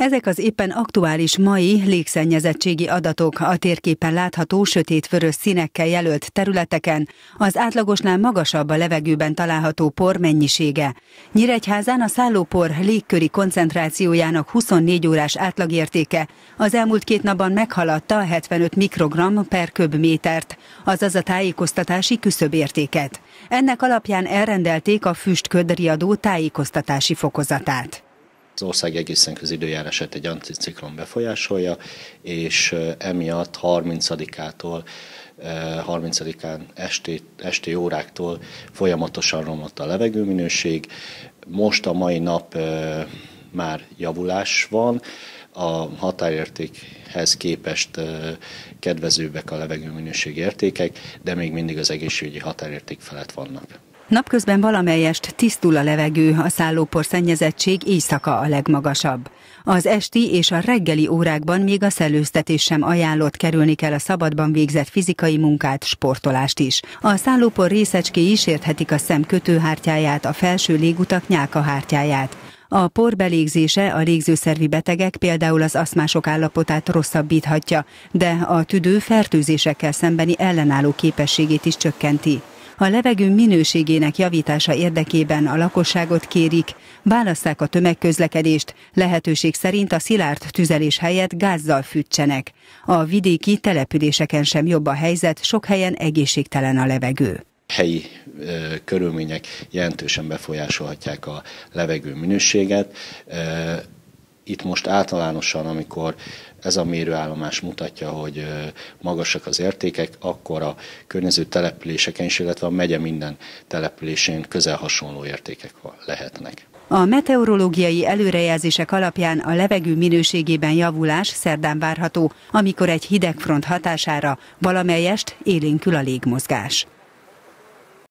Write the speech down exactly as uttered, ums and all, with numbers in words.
Ezek az éppen aktuális mai légszennyezettségi adatok a térképen látható sötétvörös színekkel jelölt területeken, az átlagosnál magasabb a levegőben található por mennyisége. Nyíregyházán a szállópor légköri koncentrációjának huszonnégy órás átlagértéke az elmúlt két napban meghaladta a hetvenöt mikrogramm per köbmétert, azaz a tájékoztatási küszöbértéket. Ennek alapján elrendelték a füstködriadó tájékoztatási fokozatát. Az ország egészen közidőjárását egy anticiklon befolyásolja, és emiatt harmincadikától, harmincadikán esti, esti óráktól folyamatosan romlott a levegőminőség. Most a mai nap már javulás van, a határértékhez képest kedvezőbbek a levegőminőségi értékek, de még mindig az egészségügyi határérték felett vannak. Napközben valamelyest tisztul a levegő, a szállópor szennyezettség éjszaka a legmagasabb. Az esti és a reggeli órákban még a szellőztetés sem ajánlott, kerülni kell a szabadban végzett fizikai munkát, sportolást is. A szállópor részecskéi sérthetik a szem kötőhártyáját, a felső légutak nyálkahártyáját. A por belégzése a légzőszervi betegek, például az aszmások állapotát rosszabbíthatja, de a tüdő fertőzésekkel szembeni ellenálló képességét is csökkenti. A levegő minőségének javítása érdekében a lakosságot kérik, válasszák a tömegközlekedést, lehetőség szerint a szilárd tüzelés helyett gázzal fűtsenek. A vidéki településeken sem jobb a helyzet, sok helyen egészségtelen a levegő. Helyi ö, körülmények jelentősen befolyásolhatják a levegő minőséget. Ö, Itt most általánosan, amikor ez a mérőállomás mutatja, hogy magasak az értékek, akkor a környező településeken is, illetve a megye minden településén közel hasonló értékek lehetnek. A meteorológiai előrejelzések alapján a levegő minőségében javulás szerdán várható, amikor egy hidegfront hatására valamelyest élénkül a légmozgás.